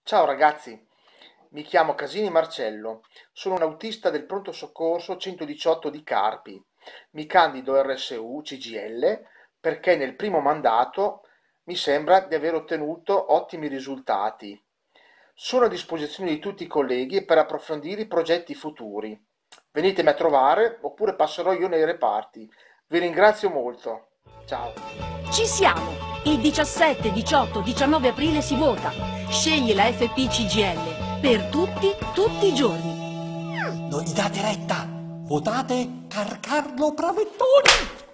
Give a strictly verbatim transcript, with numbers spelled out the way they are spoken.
Ciao ragazzi, mi chiamo Casini Marcello, sono un autista del pronto soccorso centodiciotto di Carpi. Mi candido R S U C G I L perché nel primo mandato mi sembra di aver ottenuto ottimi risultati. Sono a disposizione di tutti i colleghi per approfondire i progetti futuri. Venitemi a trovare oppure passerò io nei reparti. Vi ringrazio molto. Ciao. Ci siamo! Il diciassette, diciotto, diciannove aprile si vota. Scegli la F P C G I L per tutti, tutti i giorni. Non gli date retta! Votate Carcarlo Bravettoni!